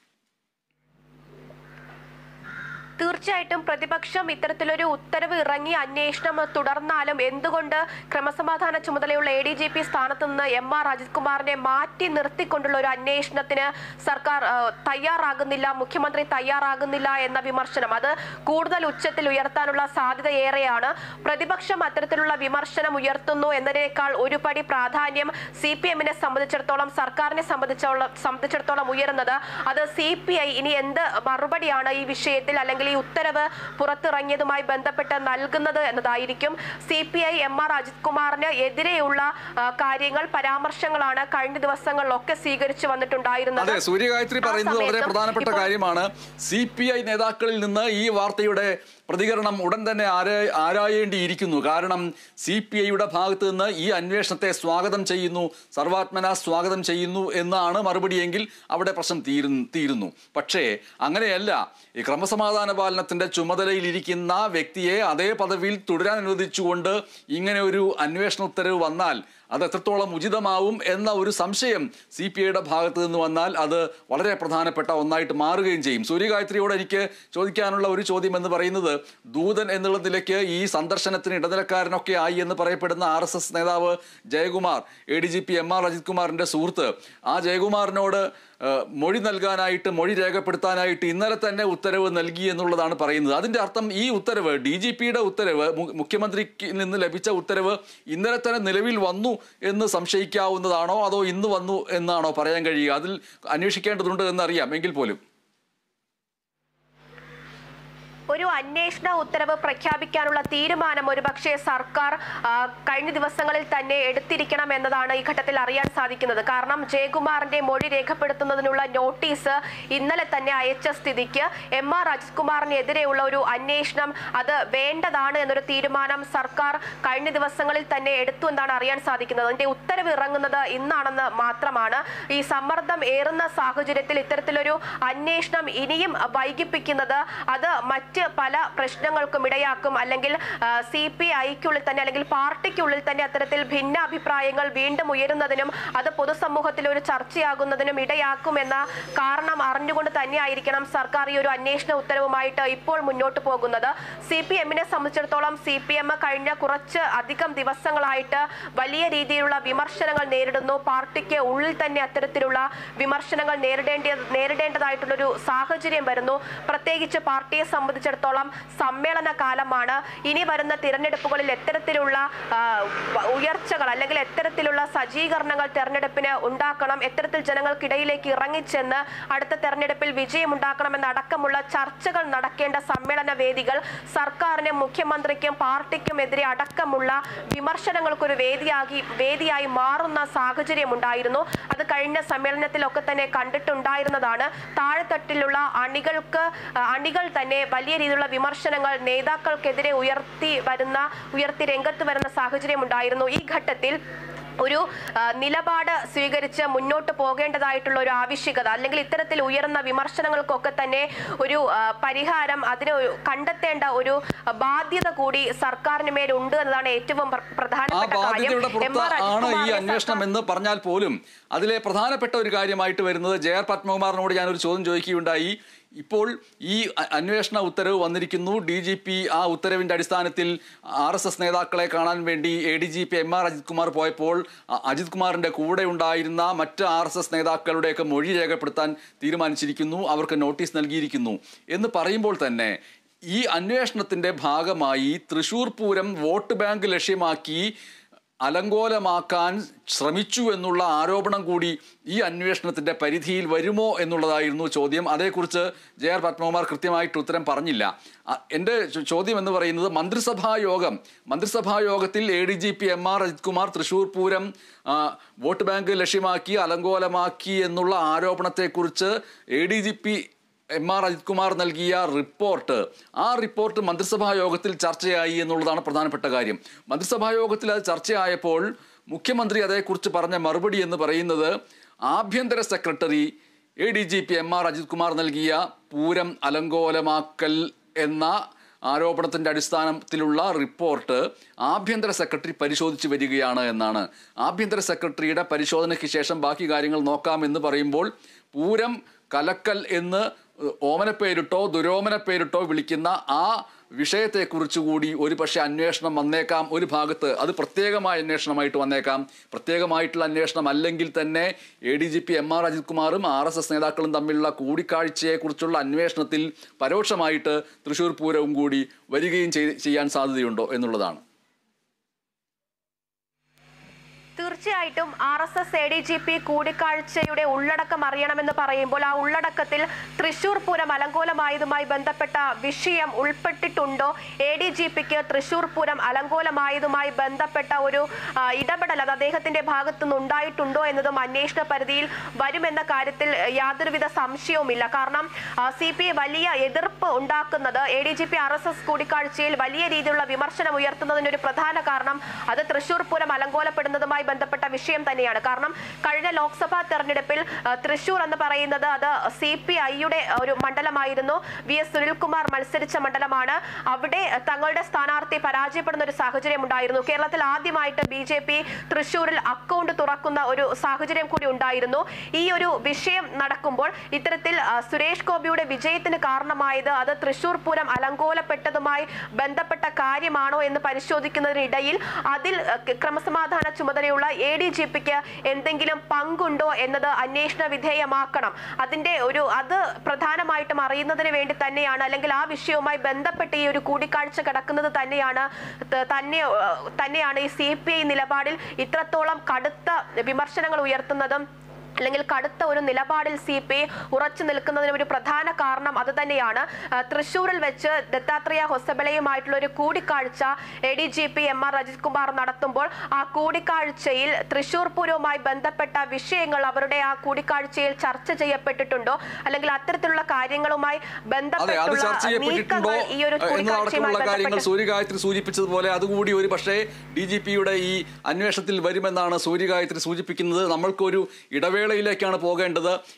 തീർച്ചയായിട്ടും പ്രതിപക്ഷം ഇത്തരത്തിലൊരു ഉത്തരവ് ഇറങ്ങി അന്വേഷണം തുടർന്നാലും എന്തുകൊണ്ട് ക്രമസമാധാന ചുമതലയുള്ള എ ഡി ജി പി സ്ഥാനത്ത് നിന്ന് എം ആർ അജിത് കുമാറിനെ മാറ്റി നിർത്തിക്കൊണ്ടുള്ള ഒരു അന്വേഷണത്തിന് സർക്കാർ തയ്യാറാകുന്നില്ല, മുഖ്യമന്ത്രി തയ്യാറാകുന്നില്ല എന്ന വിമർശനം അത് കൂടുതൽ ഉച്ചത്തിൽ ഉയർത്താനുള്ള സാധ്യത ഏറെയാണ്. പ്രതിപക്ഷം അത്തരത്തിലുള്ള വിമർശനം ഉയർത്തുന്നു എന്നതിനേക്കാൾ ഒരു പടി പ്രാധാന്യം സി പി എമ്മിനെ സംബന്ധിച്ചിടത്തോളം സർക്കാരിനെ സംബന്ധിച്ചോളം സംബന്ധിച്ചിടത്തോളം ഉയരുന്നത് അത് സി പി ഐ ഇനി എന്ത് മറുപടിയാണ് ഈ വിഷയത്തിൽ അല്ലെങ്കിൽ ഈ ഉത്തരവ് പുറത്തിറങ്ങിയതുമായി ബന്ധപ്പെട്ട് നൽകുന്നത് എന്നതായിരിക്കും. C P I M R Ajith കുമാറിന് എതിരെയുള്ള കാര്യങ്ങൾ പരാമർശങ്ങളാണ് കഴിഞ്ഞ ദിവസങ്ങളിലൊക്കെ സ്വീകരിച്ചു വന്നിട്ടുണ്ടായിരുന്നത്. സൂര്യഗായത്രി പറയുന്നത് വളരെ പ്രധാനപ്പെട്ട കാര്യമാണ്. സി പി ഐ നേതാക്കളിൽ നിന്ന് ഈ വാർത്തയുടെ പ്രതികരണം ഉടൻ തന്നെ ആരായേണ്ടിയിരിക്കുന്നു. കാരണം സി പി ഐയുടെ ഭാഗത്ത് നിന്ന് ഈ അന്വേഷണത്തെ സ്വാഗതം ചെയ്യുന്നു, സർവാത്മന സ്വാഗതം ചെയ്യുന്നു എന്നാണ് മറുപടിയെങ്കിൽ അവിടെ പ്രശ്നം തീരുന്നു തീരുന്നു പക്ഷേ അങ്ങനെയല്ല. ഈ ക്രമസമാധാന പാലനത്തിന്റെ ചുമതലയിലിരിക്കുന്ന വ്യക്തിയെ അതേ പദവിയിൽ തുടരാൻ അനുവദിച്ചുകൊണ്ട് ഇങ്ങനെ ഒരു അന്വേഷണ ഉത്തരവ് വന്നാൽ അത് എത്രത്തോളം ഉചിതമാവും എന്ന ഒരു സംശയം സി പി ഐയുടെ ഭാഗത്ത് നിന്ന് വന്നാൽ അത് വളരെ പ്രധാനപ്പെട്ട ഒന്നായിട്ട് മാറുകയും ചെയ്യും. സൂര്യഗായത്രിയോട് എനിക്ക് ചോദിക്കാനുള്ള ഒരു ചോദ്യം എന്ന് പറയുന്നത്, ദൂതൻ എന്നുള്ള നിലയ്ക്ക് ഈ സന്ദർശനത്തിന് ഇടനിലക്കാരനൊക്കെ ആയി എന്ന് പറയപ്പെടുന്ന ആർ എസ് എസ് നേതാവ് Jayakumar, A D G P M R Ajith കുമാറിന്റെ സുഹൃത്ത്, ആ ജയകുമാറിനോട് മൊഴി നൽകാനായിട്ട് മൊഴി രേഖപ്പെടുത്താനായിട്ട് ഇന്നലെ തന്നെ ഉത്തരവ് നൽകി എന്നുള്ളതാണ് പറയുന്നത്. അതിന്റെ അർത്ഥം ഈ ഉത്തരവ് ഡി ജി പിയുടെ ഉത്തരവ് മുഖ്യമന്ത്രിക്ക് നിന്ന് ലഭിച്ച ഉത്തരവ് ഇന്നലെ തന്നെ നിലവിൽ വന്നു എന്ന് സംശയിക്കാവുന്നതാണോ അതോ ഇന്ന് വന്നു എന്നാണോ പറയാൻ കഴിയുക? അതിൽ അന്വേഷിക്കേണ്ടതുണ്ട് എന്നറിയാം എങ്കിൽ പോലും ഒരു അന്വേഷണ ഉത്തരവ് പ്രഖ്യാപിക്കാനുള്ള തീരുമാനം ഒരുപക്ഷെ സർക്കാർ കഴിഞ്ഞ ദിവസങ്ങളിൽ തന്നെ എടുത്തിരിക്കണം എന്നതാണ് ഈ ഘട്ടത്തിൽ അറിയാൻ സാധിക്കുന്നത്. കാരണം ജയകുമാറിന്റെ മൊഴി രേഖപ്പെടുത്തുന്നതിനുള്ള നോട്ടീസ് ഇന്നലെ തന്നെ അയച്ച സ്ഥിതിക്ക് എം ആർ അജിത് കുമാറിനെതിരെയുള്ള ഒരു അന്വേഷണം അത് വേണ്ടതാണ് എന്നൊരു തീരുമാനം സർക്കാർ കഴിഞ്ഞ ദിവസങ്ങളിൽ തന്നെ എടുത്തു എന്നാണ് അറിയാൻ സാധിക്കുന്നത്. അതിന്റെ ഉത്തരവ് ഇറങ്ങുന്നത് ഇന്നാണെന്ന് മാത്രമാണ്. ഈ സമ്മർദ്ദം ഏറുന്ന സാഹചര്യത്തിൽ ഇത്തരത്തിലൊരു അന്വേഷണം ഇനിയും വൈകിപ്പിക്കുന്നത് അത് മറ്റ് പല പ്രശ്നങ്ങൾക്കും ഇടയാക്കും. അല്ലെങ്കിൽ സി പി ഐക്കുള്ളിൽ തന്നെ അല്ലെങ്കിൽ പാർട്ടിക്കുള്ളിൽ തന്നെ അത്തരത്തിൽ ഭിന്നാഭിപ്രായങ്ങൾ വീണ്ടും ഉയരുന്നതിനും അത് പൊതുസമൂഹത്തിൽ ഒരു ചർച്ചയാകുന്നതിനും ഇടയാക്കുമെന്ന കാരണം അറിഞ്ഞുകൊണ്ട് തന്നെയായിരിക്കണം സർക്കാർ ഈ ഒരു അന്വേഷണ ഉത്തരവുമായിട്ട് ഇപ്പോൾ മുന്നോട്ട് പോകുന്നത്. സി പി എമ്മിനെ സംബന്ധിച്ചിടത്തോളം സി പി എം കഴിഞ്ഞ കുറച്ച് അധികം ദിവസങ്ങളായിട്ട് വലിയ രീതിയിലുള്ള വിമർശനങ്ങൾ നേരിടുന്നു. പാർട്ടിക്ക് ഉള്ളിൽ തന്നെ അത്തരത്തിലുള്ള വിമർശനങ്ങൾ നേരിടേണ്ട നേരിടേണ്ടതായിട്ടുള്ളൊരു സാഹചര്യം വരുന്നു. പ്രത്യേകിച്ച് പാർട്ടിയെ സംബന്ധിച്ച് സംബന്ധിച്ചിടത്തോളം സമ്മേളന കാലമാണ്. ഇനി വരുന്ന തിരഞ്ഞെടുപ്പുകളിൽ എത്തരത്തിലുള്ള ഉയർച്ചകൾ അല്ലെങ്കിൽ എത്തരത്തിലുള്ള സജ്ജീകരണങ്ങൾ തെരഞ്ഞെടുപ്പിന് ഉണ്ടാക്കണം, എത്തരത്തിൽ ജനങ്ങൾക്കിടയിലേക്ക് ഇറങ്ങിച്ചെന്ന് അടുത്ത തെരഞ്ഞെടുപ്പിൽ വിജയമുണ്ടാക്കണമെന്നടക്കമുള്ള ചർച്ചകൾ നടക്കേണ്ട സമ്മേളന വേദികൾ സർക്കാരിനും മുഖ്യമന്ത്രിക്കും പാർട്ടിക്കുമെതിരെ അടക്കമുള്ള വിമർശനങ്ങൾക്കൊരു വേദിയാക്കി വേദിയായി മാറുന്ന സാഹചര്യമുണ്ടായിരുന്നു. അത് കഴിഞ്ഞ സമ്മേളനത്തിലൊക്കെ തന്നെ കണ്ടിട്ടുണ്ടായിരുന്നതാണ്. താഴെത്തട്ടിലുള്ള അണികൾക്ക് അണികൾ തന്നെ വലിയ രീതിയിലുള്ള വിമർശനങ്ങൾ നേതാക്കൾക്കെതിരെ ഉയർത്തി വരുന്ന ഉയർത്തി രംഗത്ത് വരുന്ന സാഹചര്യം ഉണ്ടായിരുന്നു. ഈ ഘട്ടത്തിൽ ഒരു നിലപാട് സ്വീകരിച്ച് മുന്നോട്ട് പോകേണ്ടതായിട്ടുള്ള ഒരു ആവശ്യകത അല്ലെങ്കിൽ ഇത്തരത്തിൽ ഉയർന്ന വിമർശനങ്ങൾക്കൊക്കെ തന്നെ ഒരു പരിഹാരം അതിന് കണ്ടെത്തേണ്ട ഒരു ബാധ്യത കൂടി സർക്കാരിന് മേലുണ്ട് എന്നതാണ് ഏറ്റവും പ്രധാനപ്പെട്ട കാര്യം. ഈ അന്വേഷണം എന്ന് പറഞ്ഞാൽ പോലും അതിലെ പ്രധാനപ്പെട്ട ഒരു കാര്യമായിട്ട് വരുന്നത് ജെ ആർ പത്മകുമാറിനോട് ഞാനൊരു ചോദ്യം ചോദിക്കുകയുണ്ടായി. ഇപ്പോൾ ഈ അന്വേഷണ ഉത്തരവ് വന്നിരിക്കുന്നു. ഡി ജി പി ആ ഉത്തരവിന്റെ അടിസ്ഥാനത്തിൽ ആർ എസ് എസ് നേതാക്കളെ കാണാൻ വേണ്ടി A D G P M R Ajith Kumar പോയപ്പോൾ അജിത് കുമാറിന്റെ കൂടെ ഉണ്ടായിരുന്ന മറ്റ് ആർ എസ് എസ് നേതാക്കളുടെയൊക്കെ മൊഴി രേഖപ്പെടുത്താൻ തീരുമാനിച്ചിരിക്കുന്നു, അവർക്ക് നോട്ടീസ് നൽകിയിരിക്കുന്നു എന്ന് പറയുമ്പോൾ തന്നെ ഈ അന്വേഷണത്തിന്റെ ഭാഗമായി തൃശൂർ പൂരം വോട്ട് ബാങ്ക് ലക്ഷ്യമാക്കി അലങ്കോലമാക്കാൻ ശ്രമിച്ചു എന്നുള്ള ആരോപണം കൂടി ഈ അന്വേഷണത്തിന്റെ പരിധിയിൽ വരുമോ എന്നുള്ളതായിരുന്നു ചോദ്യം. അതേക്കുറിച്ച് ജെ ആർ പത്മകുമാർ കൃത്യമായിട്ട് ഉത്തരം പറഞ്ഞില്ല. എൻ്റെ ചോദ്യം എന്ന് പറയുന്നത് മന്ത്രിസഭാ യോഗം മന്ത്രിസഭാ യോഗത്തിൽ A D G P M R Ajith Kumar Thrissur Pooram vote bank ലക്ഷ്യമാക്കി അലങ്കോലമാക്കി എന്നുള്ള ആരോപണത്തെക്കുറിച്ച് A D G P M R Ajith Kumar നൽകിയ റിപ്പോർട്ട് ആ റിപ്പോർട്ട് മന്ത്രിസഭാ യോഗത്തിൽ ചർച്ചയായി എന്നുള്ളതാണ് പ്രധാനപ്പെട്ട കാര്യം. മന്ത്രിസഭാ യോഗത്തിൽ അത് ചർച്ചയായപ്പോൾ മുഖ്യമന്ത്രി അതേക്കുറിച്ച് പറഞ്ഞ മറുപടി എന്ന് പറയുന്നത് ആഭ്യന്തര secretary A D G P M R Ajith Kumar നൽകിയ പൂരം അലങ്കോലമാക്കൽ എന്ന ആരോപണത്തിന്റെ അടിസ്ഥാനത്തിലുള്ള റിപ്പോർട്ട് ആഭ്യന്തര സെക്രട്ടറി പരിശോധിച്ച് വരികയാണ് എന്നാണ്. ആഭ്യന്തര സെക്രട്ടറിയുടെ പരിശോധനയ്ക്ക് ശേഷം ബാക്കി കാര്യങ്ങൾ നോക്കാമെന്ന് പറയുമ്പോൾ പൂരം കലക്കൽ എന്ന് ഓമനപ്പേരിട്ടോ ദുരോമനപ്പേരിട്ടോ വിളിക്കുന്ന ആ വിഷയത്തെക്കുറിച്ച് കൂടി ഒരു പക്ഷേ അന്വേഷണം വന്നേക്കാം. ഒരു ഭാഗത്ത് അത് പ്രത്യേകമായ അന്വേഷണമായിട്ട് വന്നേക്കാം. പ്രത്യേകമായിട്ടുള്ള അന്വേഷണം അല്ലെങ്കിൽ തന്നെ A D G P M R Ajith കുമാറും ആർ എസ് എസ് നേതാക്കളും തമ്മിലുള്ള കൂടിക്കാഴ്ചയെക്കുറിച്ചുള്ള അന്വേഷണത്തിൽ പരോക്ഷമായിട്ട് തൃശ്ശൂർ പൂരവും കൂടി വരികയും ചെയ്യാൻ സാധ്യതയുണ്ടോ എന്നുള്ളതാണ്. തീർച്ചയായിട്ടും R S S A D G P കൂടിക്കാഴ്ചയുടെ ഉള്ളടക്കം അറിയണമെന്ന് പറയുമ്പോൾ ആ ഉള്ളടക്കത്തിൽ തൃശൂർ പൂരം അലങ്കോലമായതുമായി ബന്ധപ്പെട്ട വിഷയം ഉൾപ്പെട്ടിട്ടുണ്ടോ, എ ഡി ജി പിക്ക് തൃശൂർ പൂരം അലങ്കോലമായതുമായി ബന്ധപ്പെട്ട ഒരു ഇടപെടൽ അത് അദ്ദേഹത്തിന്റെ ഭാഗത്തുനിന്ന് ഉണ്ടായിട്ടുണ്ടോ എന്നതും അന്വേഷണ പരിധിയിൽ വരുമെന്ന കാര്യത്തിൽ യാതൊരുവിധ സംശയവുമില്ല. കാരണം സി പി ഐ വലിയ എതിർപ്പ് ഉണ്ടാക്കുന്നത് A D G P R S S കൂടിക്കാഴ്ചയിൽ വലിയ രീതിയിലുള്ള വിമർശനം ഉയർത്തുന്നതിന് ഒരു പ്രധാന കാരണം അത് തൃശൂർ പൂരം അലങ്കോലപ്പെടുന്നതുമായി ബന്ധപ്പെട്ട വിഷയം തന്നെയാണ്. കാരണം കഴിഞ്ഞ ലോക്സഭാ തെരഞ്ഞെടുപ്പിൽ തൃശൂർ എന്ന് പറയുന്നത് അത് സി പി ഐയുടെ ഒരു മണ്ഡലമായിരുന്നു. വി എസ് സുനിൽകുമാർ മത്സരിച്ച മണ്ഡലമാണ്. അവിടെ തങ്ങളുടെ സ്ഥാനാർത്ഥി പരാജയപ്പെടുന്ന ഒരു സാഹചര്യം ഉണ്ടായിരുന്നു. കേരളത്തിൽ ആദ്യമായിട്ട് ബി ജെ പി തൃശൂരിൽ അക്കൗണ്ട് തുറക്കുന്ന ഒരു സാഹചര്യം കൂടി ഉണ്ടായിരുന്നു. ഈ ഒരു വിഷയം നടക്കുമ്പോൾ ഇത്തരത്തിൽ സുരേഷ് ഗോപിയുടെ വിജയത്തിന് കാരണമായത് അത് തൃശൂർ പൂരം അലങ്കോലപ്പെട്ടതുമായി ബന്ധപ്പെട്ട കാര്യമാണോ എന്ന് പരിശോധിക്കുന്നതിനിടയിൽ അതിൽ ക്രമസമാധാന ചുമതലയുള്ള എ ഡി ജി പിക്ക് എന്തെങ്കിലും പങ്കുണ്ടോ എന്നത് അന്വേഷണ വിധേയമാക്കണം. അതിന്റെ ഒരു അത് പ്രധാനമായിട്ടും അറിയുന്നതിന് വേണ്ടി തന്നെയാണ് അല്ലെങ്കിൽ ആ വിഷയവുമായി ബന്ധപ്പെട്ട് ഈ ഒരു കൂടിക്കാഴ്ച കിടക്കുന്നത് തന്നെയാണ് തന്നെ തന്നെയാണ് ഈ സി പി ഐ നിലപാടിൽ ഇത്രത്തോളം കടുത്ത വിമർശനങ്ങൾ ഉയർത്തുന്നതും അല്ലെങ്കിൽ കടുത്ത ഒരു നിലപാടിൽ സി പി ഐ ഉറച്ചു നിൽക്കുന്നതിന് ഒരു പ്രധാന കാരണം അത് തന്നെയാണ്. തൃശ്ശൂരിൽ വെച്ച് ദത്താത്രേയ ഹൊസബലയുമായിട്ടുള്ള ഒരു കൂടിക്കാഴ്ച A D G P M R Ajith Kumar നടത്തുമ്പോൾ ആ കൂടിക്കാഴ്ചയിൽ തൃശ്ശൂർ പൂരവുമായി ബന്ധപ്പെട്ട വിഷയങ്ങൾ അവരുടെ ആ കൂടിക്കാഴ്ചയിൽ ചർച്ച ചെയ്യപ്പെട്ടിട്ടുണ്ടോ അല്ലെങ്കിൽ അത്തരത്തിലുള്ള കാര്യങ്ങളുമായി ബന്ധപ്പെട്ടുള്ള നീക്കങ്ങൾ ഈ ഒരു കാര്യങ്ങൾ സൂര്യഗായത്രി സൂചിപ്പിച്ചതുപോലെ അതുകൂടി ഒരു പക്ഷേ ഡി ജി പിയുടെ ഈ അന്വേഷണത്തിൽ വരുമെന്നാണ് സൂര്യഗായത്രി സൂചിപ്പിക്കുന്നത്. നമ്മൾക്കൊരു ഇടവേള ിലേക്കാണ് പോകേണ്ടത്.